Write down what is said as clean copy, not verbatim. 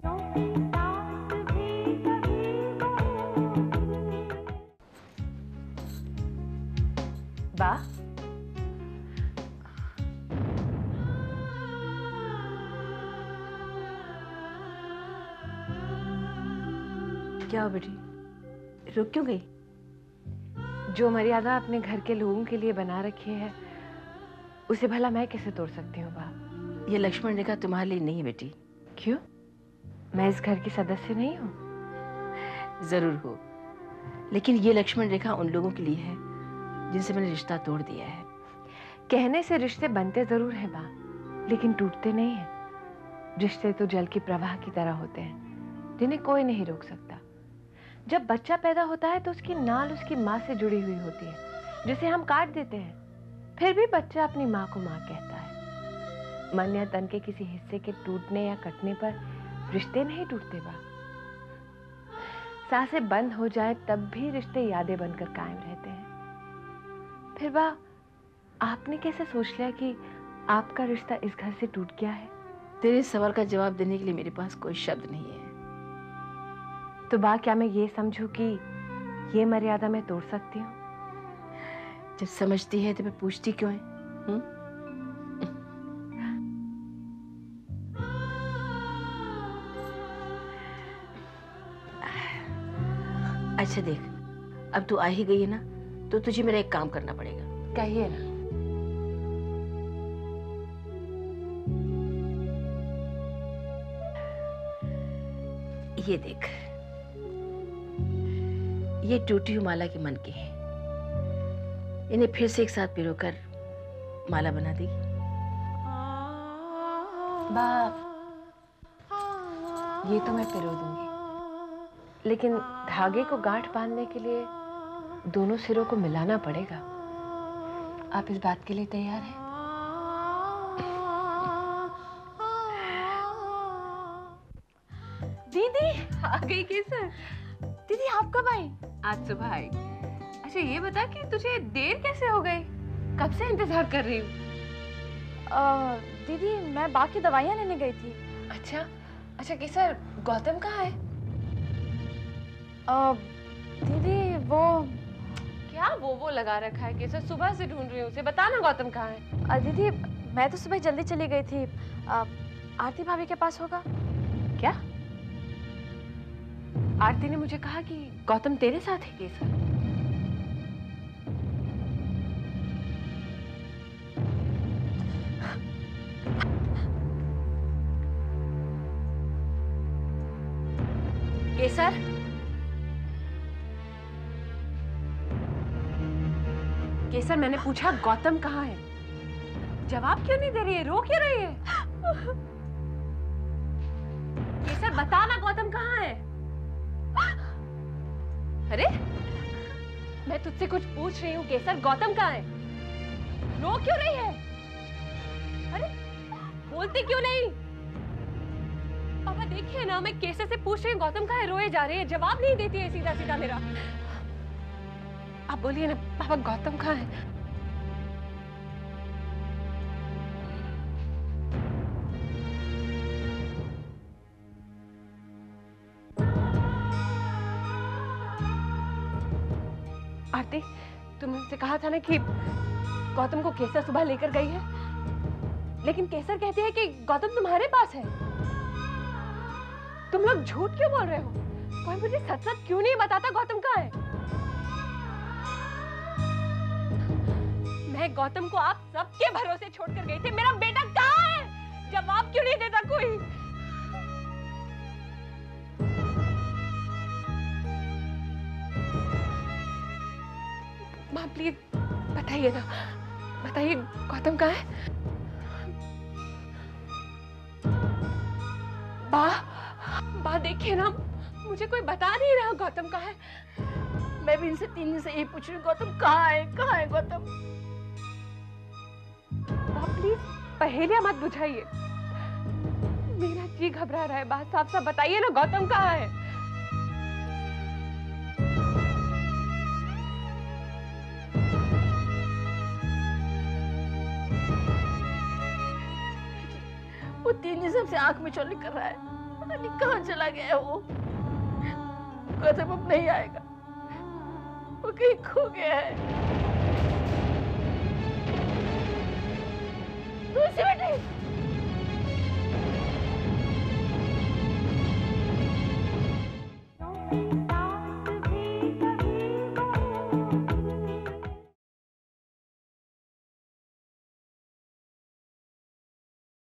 वाह, क्या हो बेटी, रुक क्यों गई? जो मर्यादा अपने घर के लोगों के लिए बना रखी है उसे भला मैं कैसे तोड़ सकती हूँ वाह? ये लक्ष्मण रेखा तुम्हारे लिए नहीं है बेटी। क्यों? मैं इस घर की सदस्य नहीं हूँ? जरूर हो, लेकिन ये लक्ष्मण रेखा उन लोगों के लिए है जिनसे मैंने रिश्ता तोड़ दिया है। कहने से रिश्ते बनते जरूर हैं माँ, लेकिन टूटते नहीं हैं। रिश्ते तो जल की प्रवाह की तरह होते हैं जिन्हें कोई नहीं रोक सकता। जब बच्चा पैदा होता है तो उसकी नाल उसकी माँ से जुड़ी हुई होती है, जिसे हम काट देते हैं। फिर भी बच्चा अपनी माँ को माँ कहता है। मन या तन के किसी हिस्से के टूटने या कटने पर रिश्ते नहीं टूटते बा। सांसें बंद हो जाए तब भी रिश्ते यादें बनकर कायम रहते हैं। फिर बा, आपने कैसे सोच लिया कि आपका रिश्ता इस घर से टूट गया है? तेरे सवाल का जवाब देने के लिए मेरे पास कोई शब्द नहीं है। तो बा, क्या मैं ये समझूं कि ये मर्यादा मैं तोड़ सकती हूँ? जब समझती है तो मैं पूछती क्यों है? अच्छा देख, अब तू आ ही गई है ना, तो तुझे मेरा एक काम करना पड़ेगा। कहिए ना। ये देख, ये टूटी हुई माला के मन के हैं। इन्हें फिर से एक साथ पिरोकर माला बना देगी। बा, ये तो मैं पिरो दूंगी, लेकिन धागे को गांठ बांधने के लिए दोनों सिरों को मिलाना पड़ेगा। आप इस बात के लिए तैयार हैं? दीदी आ गई केसर। दीदी आप कब आई? आज सुबह आई। अच्छा ये बता कि तुझे देर कैसे हो गई? कब से इंतजार कर रही हूँ। दीदी मैं बाकी दवाइयाँ लेने गई थी। अच्छा केसर, गौतम कहाँ है? दीदी वो क्या वो लगा रखा है केसर? सुबह से ढूंढ रही हूँ उसे, बता ना गौतम कहाँ है? दीदी मैं तो सुबह जल्दी चली गई थी। आरती भाभी के पास होगा क्या? आरती ने मुझे कहा कि गौतम तेरे साथ है केसर। केसर, केसर मैंने पूछा गौतम कहाँ है? जवाब क्यों नहीं दे रही है? रो क्यों रही है? केसर बता ना, गौतम कहाँ है? अरे मैं तुझसे कुछ पूछ रही हूँ केसर, गौतम कहाँ है? रो क्यों रही है? अरे बोलती क्यों नहीं? पापा देखिए ना, मैं केसर से पूछ रही हूँ गौतम कहाँ है, रोए जा रही है, जवाब नहीं देती है सीधा सीधा मेरा। आप बोलिए ना पापा, गौतम कहाँ है? आरती, तुमने मुझसे कहा था ना कि गौतम को केसर सुबह लेकर गई है, लेकिन केसर कहती है कि गौतम तुम्हारे पास है। तुम लोग झूठ क्यों बोल रहे हो? कोई मुझे सच सच क्यों नहीं बताता गौतम कहाँ है? मैं गौतम को आप सबके भरोसे छोड़कर गई थी। मेरा बेटा कहाँ है? जवाब क्यों नहीं देता कोई? माँ प्लीज बताइए ना, बताइए गौतम कहाँ है? बा देखिए ना, मुझे कोई बता नहीं रहा गौतम कहाँ है। मैं भी इनसे 3 दिन से यही पूछ रही हूँ, गौतम कहाँ है गौतम? बा प्लीज पहेलियां मत बुझाइए, मेरा जी घबरा रहा है। बात साफ साफ बताइए ना, गौतम कहाँ है? वो 3 दिन से हमसे आंख मिचौली कर रहा है। पता नहीं कहाँ चला गया है वो। कसम अब नहीं आएगा, वो कहीं खो गया है।